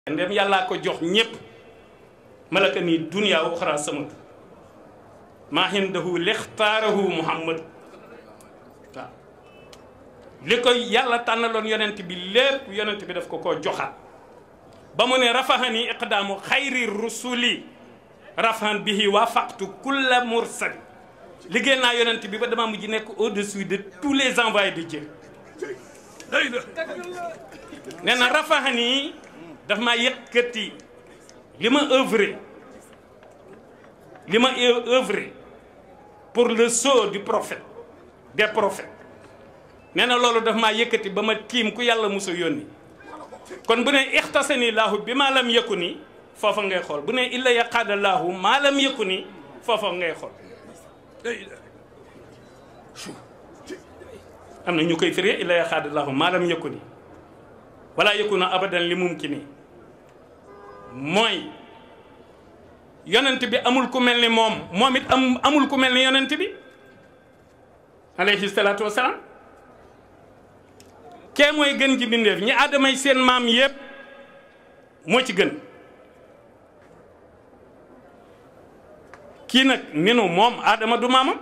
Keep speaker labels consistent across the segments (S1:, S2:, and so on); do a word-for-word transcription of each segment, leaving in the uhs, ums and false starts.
S1: ndem yàllaa ko jox ñépp malaka nii dunya wa uxra samatu maa hindahu lixtaarahu muhammad waaw li ko yàlla tànnaloon yonent bi lépp yonent bi daf ko koo joxaat ba mu ne rafahani iqdaamu xayri rusuli rafahan bihi waafaqtu kulla mursali liggéey naa yonent bi ba dama mujj nekk au-dessus de tous les envoyés de Dieu nee na rafahani daf maa yëkkati li ma œuvré li ma œuvré pour le sceau du prophète des prophètes nee na loolu daf maa yëkkati ba ma tiim ku yàlla musa yónni kon bu ne ixtasani laahu bi maa lam yëkku ni foofa ngay xool bu ne illa yaqaada laahu maa lam yëkku ni foofa ngay xool am na ñu koy firi illa yaqaada laahu maa lam yëkku ni wala yëkku na abadan li mumkini mooy yonent bi amul ku mel ni moom moom it am amul ku mel ni yonent bi alayhi salaatu wasalaam kee mooy gën ji bindeef ñi aadamay seen maam yépp moo ci gën kii nag ninu moom aadama du maamam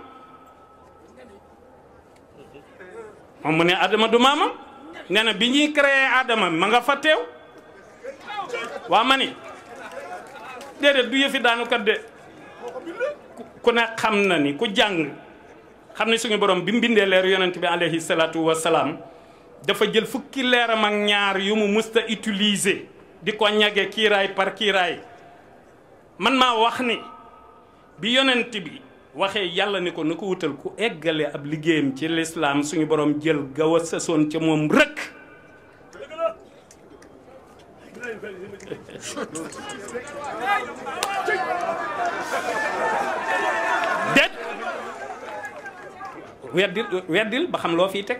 S1: moom mu ne aadama du maamam nee na bi ñuy créé aadama ma nga fa teew waa ma ni déedéet du yëfi daanu kat de ku ne xam na ni ku jàng xam ne suñu borom bi mu bindee leeru yonent bi alayhi salaatu wasalaam dafa jël fukki leeram ak ñaar yu mu musta utiliser di ko ñage kiiraay par kiiraay man maa wax ni bi yonent bi waxee yàlla ni ko na ko wutal ku eggale ab liggéeyam ci lislaam suñu borom jël gaw a sasoon ca moom rëkk déet weddil weddil ba xam loo fiy teg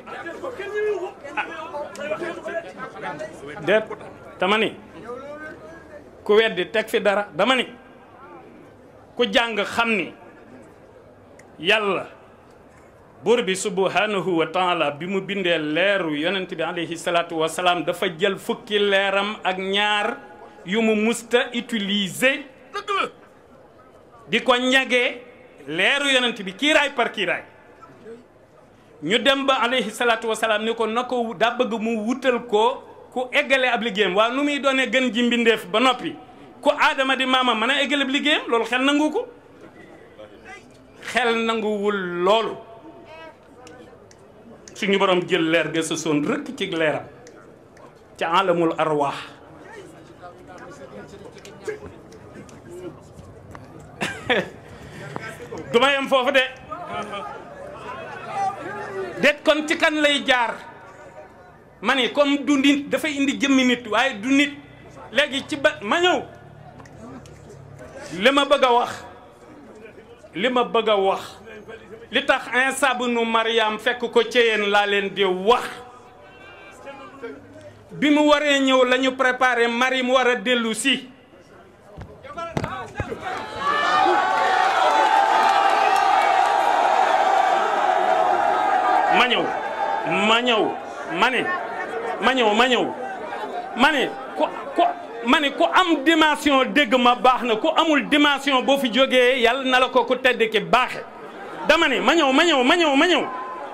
S1: déet dama ni ku weddi teg fi dara dama ni ku jàng xam ni yàlla buur bi subhanahu wa taala bi mu bindee leeru yonent bi alayhi salaatu wa salaam dafa jël fukki leeram ak ñaar yu mu musta utiliser di ko ñagee leeru yonent bi kiiraay par kiiraay ñu dem ba alayhi salaatu wa salaam ni ko na ko daa bëgg mu wutal ko ku eggale ab liggéeyam waaw nu muy doonee gën ji mbindeef ba noppi ku aadama di maama mën a eggale ab liggéeyam loolu xel nangu ko xel nanguwul loolu suñu borom jël leer ga sa soon rëkk ci leeram ca alamul arwaax du ma yem foofu de det kon ci kan lay jaar ma ni comme du nit dafay indi jëmmi nit waaye du nit léegi ci ba ma ñëw li ma bëgg a wax li ma bëgg a wax li tax Iisaa bnu Maryam fekk ko ceyeen laa leen di wax bi mu waree ñëw la ñu préparé Marie mu war a dellu si ma ñëw ma ñëw ma ne ma ñëw ma ñëw ma ne ku ku ma ne ku am dimension dégg ma baax na ku amul dimension boo fi jógee yàlla na la ko ku tedd ki baaxe dama ne ma ñëw ma ñëw ma ñëw ma ñëw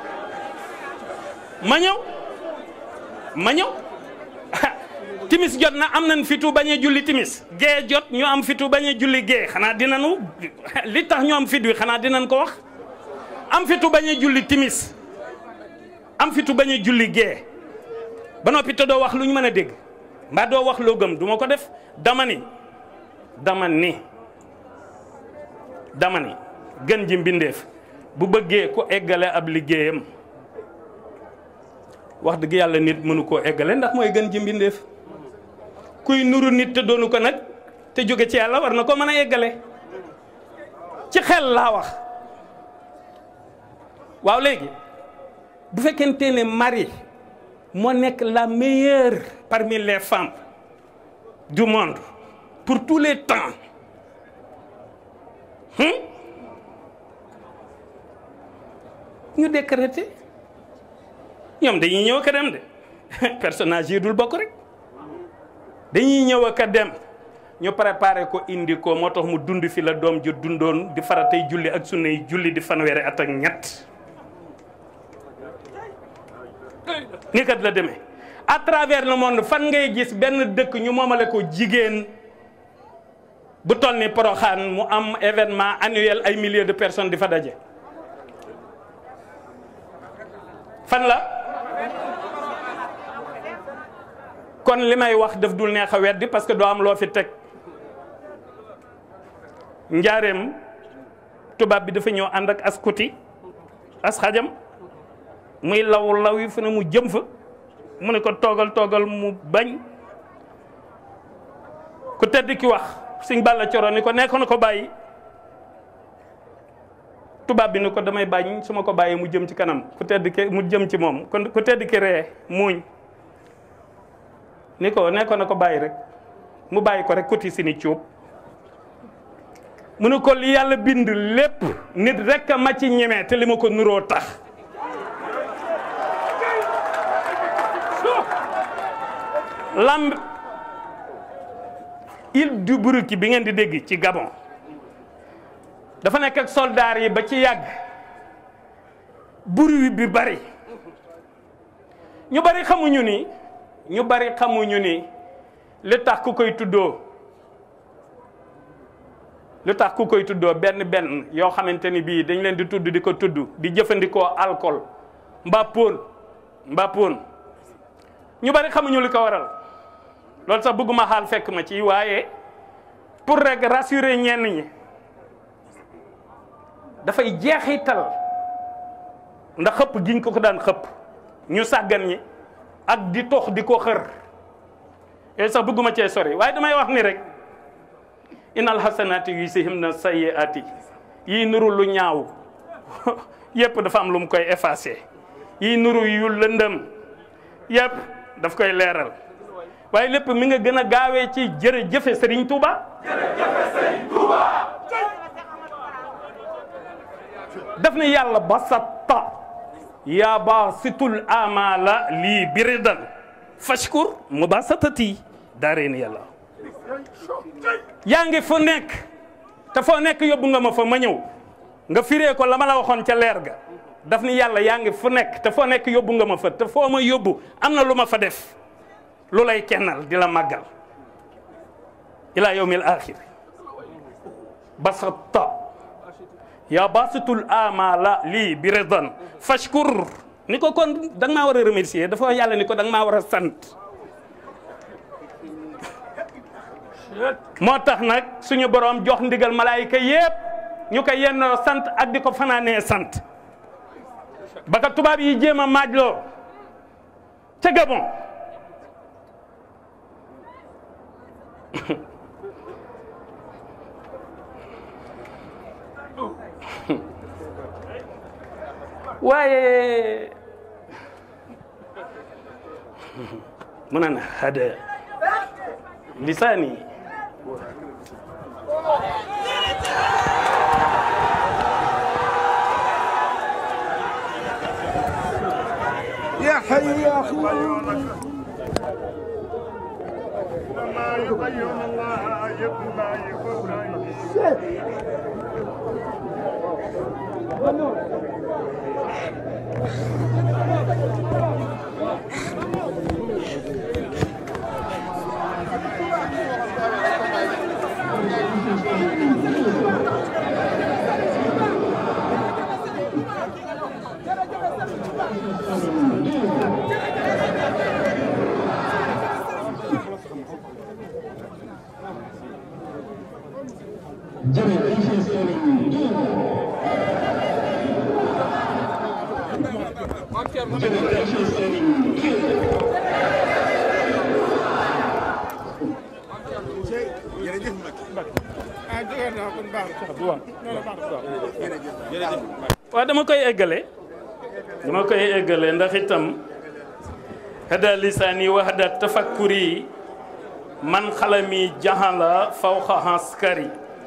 S1: ma ñëw ma ñëw timis jot na am nañ fitu bañ a julli timis gee jot ñu am fitu bañ a julli gee xanaa dinañu li tax ñu am fit wi xanaa dinañ ko wax am fitu bañ a julli timis am fitu bañ a julli gee ba noppi te doo wax lu ñu mën a dégg mbaa doo wax loo gëm du ma ko def dama ni dama ni dama ni gën ji mbindeef bu bëggee ku eggale ab liggéeyam wax dëgg yàlla nit mënu koo eggale ndax mooy gën ji mbindeef kuy nuru nit te doonu ko nag te jóge ci yàlla war na ko mën a eggale ci xel laa wax waaw léegi bu fekkente ne Marie moo nekk la meilleure parmi les femmes du monde pour tous les temps ñu décréter ñoom dañuy ñëw ak dem de personnage yi dul bokk rek dañuy ñëw ak a dem ñu préparé ko indi ko moo tax mu dund fi la doom ju dundoon di faratay julli ak sunnay julli di fanweeri at ak ñett ni kat la demee à travers le monde fan ngay gis benn dëkk ñu moomale ko jigéen bu toll ni Porokhane mu am événement annuel ay milliers de personnes di fa daje fan la kon li may wax daf dul neex a weddi parce que doo am loo fi teg njaareem tubaab bi dafa ñëw ànd ak askuti as xajam muy law law yi fu ne mu jëm fa mu ne ko toogal toogal mu bañ ku tedd ki wax Sëñ Balla Coro ni ko nekkoon na ko bàyyi tubaab bi ni ko damay bañ su ma ko bàyyee mu jëm ci kanam ku tedd ki mu jëm ci moom kon ku tedd ki ree muuñ ni ko nekkoon na ko bàyyi rek mu bàyyi ko rek kuti si ni cuub mu ne ko li yàlla bind lépp nit rek a ma ci ñemee te li ma ko nuroo tax lamb île du Buruki bi ngeen di dégg ci Gabon dafa nekk ak soldaar yi ba ci yàgg bruit bi bari ñu bari xamuñu ni ñu bari xamuñu ni li tax ku koy tuddoo lu tax ku koy tuddoo benn benn yoo xamante ni bii dañ leen di tudd di ko tudd di jëfandikoo alcool mbaa póon mbaa póon ñu bari xamuñu li ko waral loolu sax bëgguma xaal fekk ma ci waaye pour rek rassurer ñenn ñi dafay jeexital ndax xëpp giñ ko ko daan xëpp ñu sàggan ñi ak di tox di ko xër yooyu sax bëgguma cee sori waaye damay wax ni rek inal hasanati yuzhibna sayyiati yi nuru lu ñaaw yépp dafa am lu mu koy effacer yi nuru yu lëndëm yépp daf koy leeral waaye lépp mi nga gën a gaawee ci jërëjëfe Serigne Touba jërëjëfe Serigne Touba daf ne yàlla basatta yaa basitul amala lii biridan fashkur mu basatati daareeni yàlla yaa ngi fu nekk te foo nekk yóbbu nga ma fa ma ñëw nga firee ko la ma la waxoon ca leer ga daf ni yàlla yaa ngi fu nekk te foo nekk yóbbu nga ma fa te foo ma yóbbu am na lu ma fa def lu lay kennal di la màggal ila yawmil axir basatta yaa basitul amala lii bi ridan fashkur ni ko kon da nga maa war a remercier dafa yàlla ni ko da nga maa war a sant moo tax nag suñu borom jox ndigal malaayika yépp ñu ko yennoo sant ak di ko fanaanee sant ba ka tubaab yi jéem a maajloo ca Gabon waaye mu naan hada lisaani
S2: يا حي يا قيوم
S3: لما يبين الله يبقى يبقى
S1: waaw dama koy eggale dama koy eggale ndax itam hada lisaani wa hada tafakkuri man xalami jahala fawqa haskari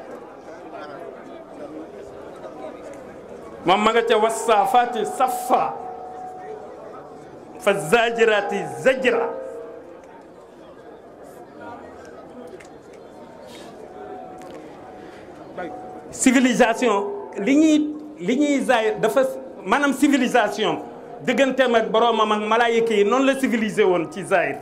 S1: moom ma nga ca wasaafaati safa fa zajirati zajra civilisation li ñuy li ñuy zaay dafa maanaam civilisation digganteem ak boroomam ak malaayika yi noonu la civilisé woon ci zaahir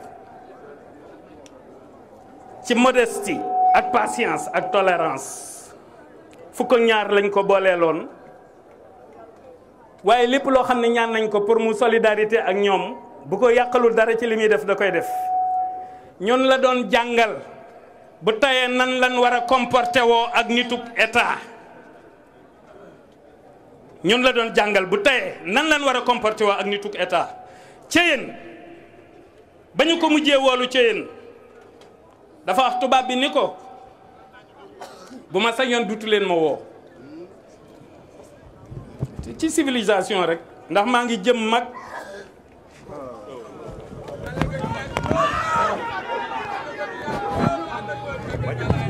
S1: ci modestie ak patience ak tolérance fukk ak ñaar lañ ko booleeloon waaye lépp loo xam ne ñaan nañ ko pour mu solidarité ak ñoom bu ko yàqalul dara ci li muy def da koy def ñun la doon jàngal bu tayee nan lan war a comporté woo ak nituk état ñun la doon jàngal bu tayee nan lan war a comporté woo ak nituk état Ceyeen ba ñu ko mujjee woolu Ceyeen dafa wax tubaab bi ni ko bu ma sañoon dutu leen ma woo ci civilisation rek ndax maa ngi jëm mag